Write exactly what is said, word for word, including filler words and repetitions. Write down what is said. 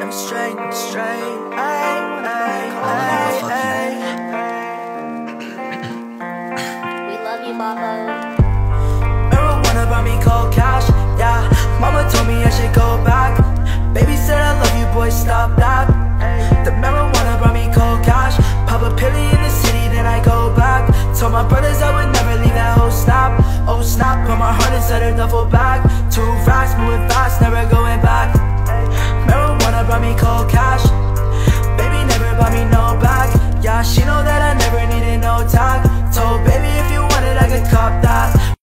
I'm straight, I'm straight. Ay, ay, ay, ay. We love you, Babo. Marijuana brought me cold cash, yeah. Mama told me I should go back. Baby said I love you, boy, stop that. The marijuana brought me cold cash. Pop a pilly in the city, then I go back. Told my brothers I would never leave that whole snap. Oh snap, put my heart inside her duffel bag. Two racks, moving fast, never going back. Marijuana brought me cold cash. Baby never bought me no bag. Yeah, she know that I never needed no tag. Told baby if you want it, I could cop that.